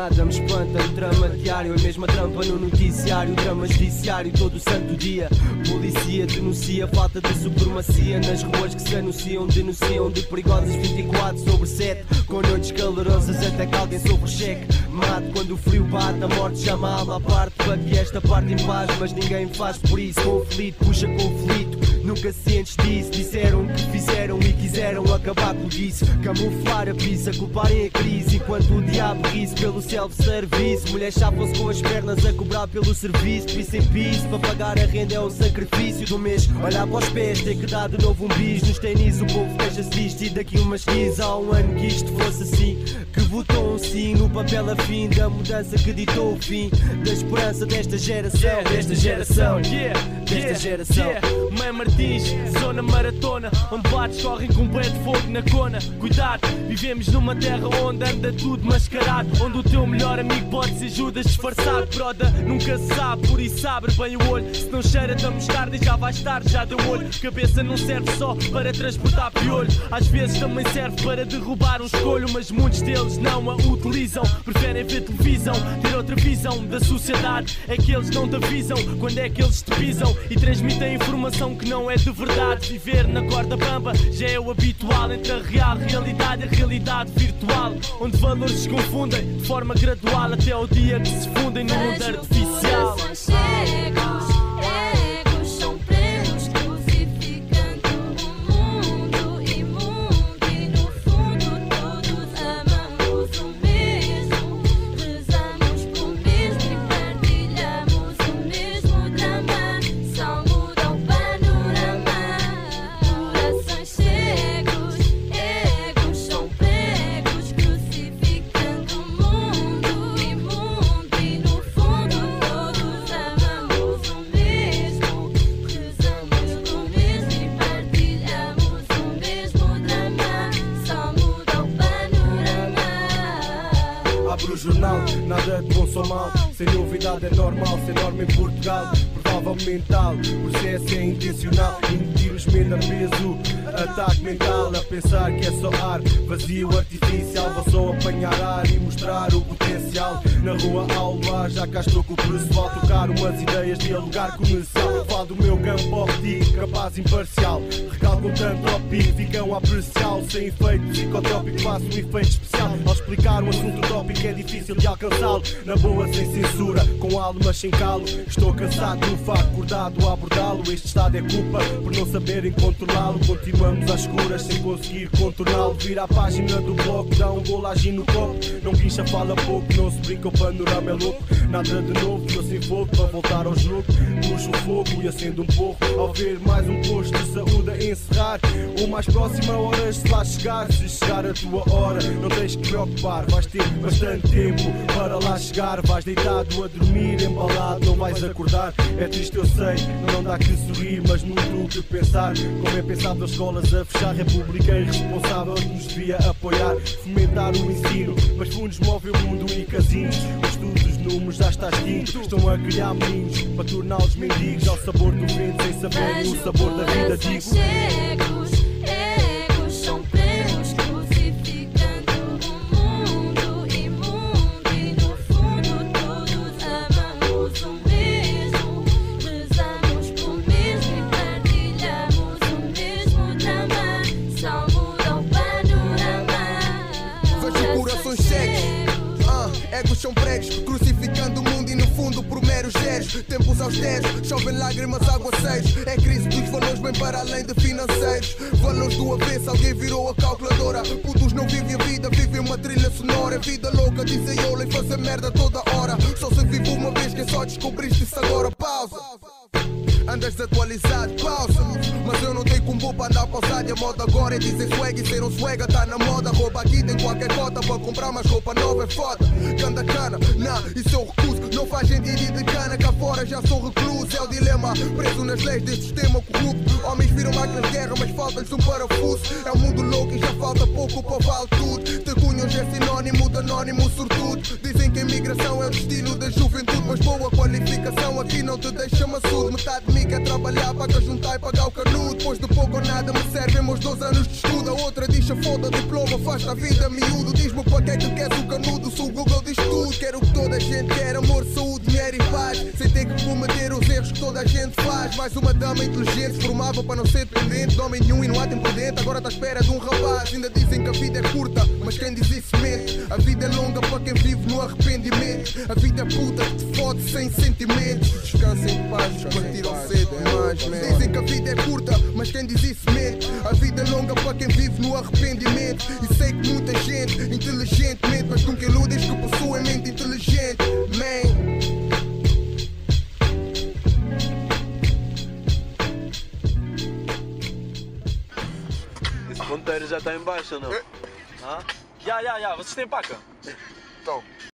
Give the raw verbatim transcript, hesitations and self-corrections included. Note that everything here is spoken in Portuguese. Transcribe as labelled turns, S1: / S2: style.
S1: nada me espanta. O drama diário, a mesma trampa no noticiário. Drama judiciário todo o santo dia. Polícia denuncia falta de supremacia nas ruas que se anunciam. Denunciam de perigosas vinte e quatro sobre sete, com noites calorosas até que alguém sofre cheque. Mate quando o frio bate, a morte chama a alma à parte, para que esta parte em paz, mas ninguém faz por isso. Conflito puxa conflito, nunca cientes disso. Disseram que fizeram e quiseram acabar com isso. Camuflar a pizza, culparem a crise, enquanto o diabo ri pelo self-service. Mulheres chapam-se com as pernas a cobrar pelo serviço. Piso em piso, para pagar a renda é um sacrifício do mês. Olhar para os pés, ter que dar de novo um bis. Nos ténis o povo queixa-se disto e daqui umas quinze. Há um ano que isto fosse assim, que votou um sim no papel a fim da mudança que ditou o fim da esperança desta geração.
S2: Yeah,
S1: desta geração,
S2: yeah,
S1: desta
S2: yeah,
S1: geração.
S2: Yeah. Mãe Martins, zona maratona, onde bates correm com bué de fogo na cona. Cuidado, vivemos numa terra onde anda tudo mascarado, onde o teu melhor amigo pode ser Judas disfarçado. Broda, nunca se sabe, por isso abre bem o olho. Se não cheira da mostarda e já vais tarde, já deu olho. Cabeça não serve só para transportar piolho, às vezes também serve para derrubar um escolho. Mas muitos deles não a utilizam, preferem ver televisão, ter outra visão da sociedade. É que eles não te avisam quando é que eles te pisam e transmitem informação que não é de verdade. Viver na corda bamba já é o habitual, entre a real realidade e a realidade virtual, onde valores se confundem de forma gradual até ao dia que se fundem no mundo artificial.
S3: Nada de bom sou mal, sem novidade é normal, sem norma em Portugal, prova mental, processo é intencional, indutir os medo a peso, ataque mental, a pensar que é só ar, vazio artificial, vou só apanhar ar e mostrar o potencial, na rua ao luar, já cá estou com o pessoal, tocar umas ideias, dialogar comercial, falo do meu campo óptico, capaz imparcial, recalco tanto tópico, ficam a apreciar, sem efeito psicotrópico, faço um efeito especial, ao explicar um assunto tópico é difícil de alcançá-lo, na boa sem censura, com alma sem calo, estou cansado do facto, acordado a abordá-lo, este estado é culpa por não saberem controlá-lo, continuamos às escuras sem conseguir contorná-lo, vira a página do bloco, dá um golo agir no copo, não guincha, fala pouco, não se brinca, o panorama é louco, nada de novo, estou sem fogo para voltar ao jogo, puxo o fogo e acendo um pouco, ao ver mais um posto de saúde a encerrar, o mais próximo a horas de lá chegar, se chegar a tua hora, não tens que preocupar, vais ter bastante tempo para lá chegar, vais deitado a dormir, embalado, não vais acordar, é triste eu sei, não dá que sorrir, mas muito o que pensar, como é pensado as escolas a fechar, república irresponsável que nos devia apoiar, fomentar o ensino, mas fundos movem o mundo e casinos, o estudo dos números já está extinto, estão a criar meninos para torná-los mendigos, ao sabor do vento sem saberem o sabor da vida, digo.
S4: São pregos, crucificando o mundo e no fundo por meros zeros. Tempos austeros, chovem lágrimas, aguaceiros. É crise dos valores bem para além de financeiros. Valores do avesso, alguém virou a calculadora. Putos não vivem a vida, vivem uma trilha sonora. É vida louca, dizem olha e fazer merda toda hora. Só se vive uma vez, que só descobriste isso agora. Pausa. Andas desatualizado, pausa. Mas eu não tenho combo para andar pausado. E a moda agora é dizer swag e ser um swagger tá na moda. Rouba aqui tem qualquer cota para comprar mais roupa nova é foda. Canda cana, nah, isso é o recurso. Não faz sentido ir de cana, cá fora já sou recluso. É o dilema, preso nas leis deste sistema corrupto. Homens viram máquinas de guerra, mas falta-lhes um parafuso. É um mundo louco e já falta pouco para vale tudo. Tecunha hoje é sinónimo de anónimo sortudo. Dizem que a imigração é o destino da juventude, mas boa qualificação aqui não te deixa maçudo. Metade de mim quer trabalhar para juntar e pagar o canudo. Depois de pouco ou nada me servem meus doze anos de estudo. A outra diz ficha, foda, diploma, faz da vida miúdo. Diz-me para que é que queres o canudo, se o Google diz tudo. Quero que toda a gente quer amor, saúde, dinheiro e paz, sem ter que cometer os erros que toda a gente faz. Mais uma dama inteligente se formava para não ser dependente de homem nenhum e não há tempo dentro. Agora está à espera de um rapaz. Ainda dizem que a vida é curta, mas quem diz isso mente. A vida é longa para quem vive no arrependimento. A vida é puta que te fode sem sentimentos. Descansa em paz, partiram cedo demais, man. Dizem que a vida é curta, mas quem diz isso mente. A vida é longa para quem vive no arrependimento. E sei que muita gente, inteligentemente, mas nunca iludes que possuem mente inteligente, man.
S5: Esse ponteiro já está em baixo ou não?
S6: É.
S5: Ah?
S6: Já, já, já, vocês têm paca?
S4: Então.